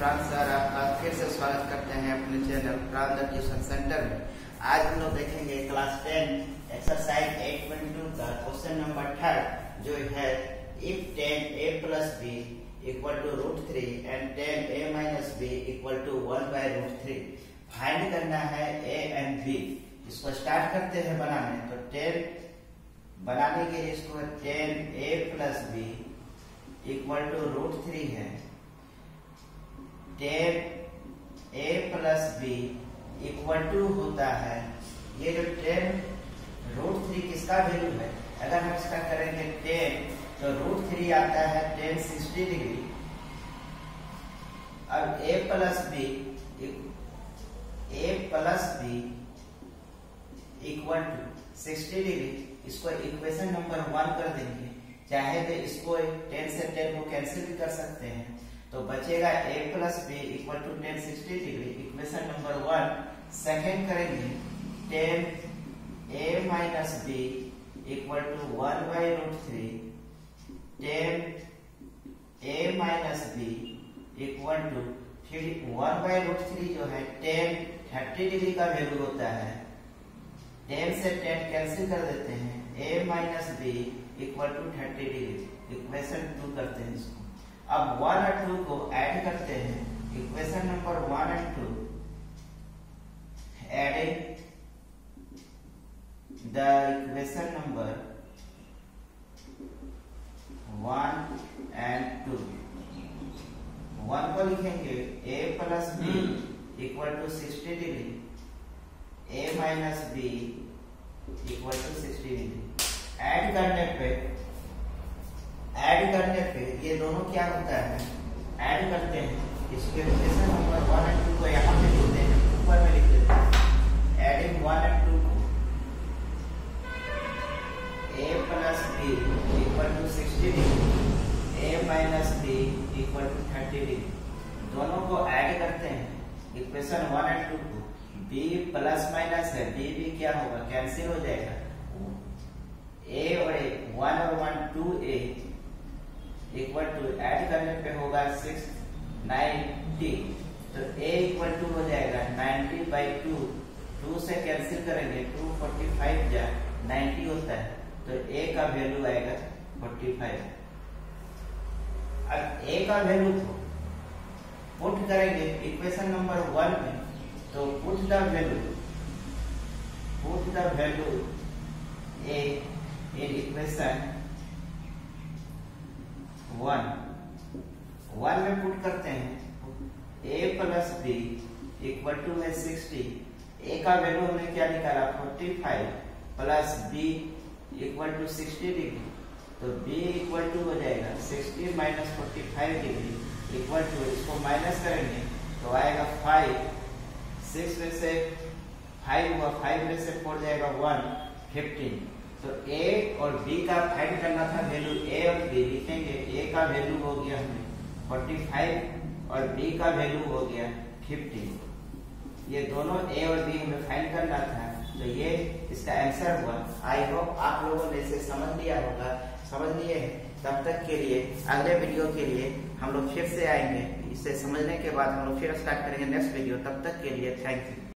प्रांत सर आपका फिर से स्वागत करते हैं अपने चैनल प्रांत ट्यूशन सेंटर में। आज हम लोग देखेंगे क्लास 10 एक्सरसाइज 8.2 का क्वेश्चन नंबर 3 जो है if 10a plus b equal to √3 and 10a minus b equal to 1/√3 find करना है a and b। इसको स्टार्ट करते हैं बनाने। तो 10 बनाने के लिए इसको 10a plus b equal to √3 है। 10a plus b equal to होता है, ये जो 10√3 किसका वैल्यू है, अगर हम इसका करेंगे 10 तो √3 आता है 10 60 डिग्री। अब a plus b equal to 60 degree, इसको इक्वेशन नंबर 1 कर देंगे। चाहे तो इसको 10 से 10 को कैंसिल भी कर सकते हैं, तो बचेगा a plus b equal to 10 60 degree. Equation number 1 second करेंगे 10a minus b equal to 1/√3। 10a minus b equal to फिर 1/√3 जो है 10 30 डिग्री का वैल्यू होता है। 10 से 10 कैंसिल कर देते हैं, a minus b equal to 30 degree. Equation 2 करते हैं इसको। अब 1 और 2 को ऐड करते हैं। इक्वेशन नंबर 1 और 2 adding the equation number 1 and 2। 1 को लिखेंगे a plus b equal to 60 degree, a minus b equal to 60 degree. Add करने पे ये दोनों क्या होता है, ऐड करते हैं। इसके इक्वेशन नंबर 1 और 2 को यहाँ पे लिखते हैं, ऊपर में लिख देते हैं। एडिंग 1 और 2 को a plus b equal to 60 degree, a minus b equal to 30 degree. दोनों को ऐड करते हैं इक्वेशन 1 और 2 को। b प्लस माइनस है, b क्या होगा, कैंसिल हो जाएगा। a और a 1 और 1 2a इक्वल टू ऐड करने पे होगा 690। तो a इक्वल टू हो जाएगा 90/2। 2 से कैंसिल करेंगे, 2 45 जा 90 होता है, तो a का वैल्यू आएगा 45। अब a का वैल्यू को पुट करेंगे इक्वेशन नंबर 1 में। तो put the value a in equation 1 में पुट करते हैं। a plus b equal to है 60। a का वैल्यू हमने क्या निकाला 45 plus b equal to 60 degree. तो b इक्वल टू हो जाएगा 60 माइनस 45 डिग्री इक्वल टू, इसको माइनस करेंगे तो आएगा 5। 6 में से 5 हुआ, 5 में से 4 जाएगा 1 15। तो a और b का फाइंड करना था वैल्यू। a और b लिखेंगे, a का वैल्यू हो गया हमें 45 और b का वैल्यू हो गया 50। ये दोनों a और b हमें फाइंड करना था, तो ये इसका आंसर हुआ। आई होप आप लोगों ने इसे समझ लिया होगा। समझ लिए हैं? तब तक के लिए अगले वीडियो के लिए हम लोग फिर से आएंगे। इसे समझने के बाद हम लोग फिर स्टार्ट करेंगे नेक्स्ट वीडियो। तब तक के लिए थैंक यू।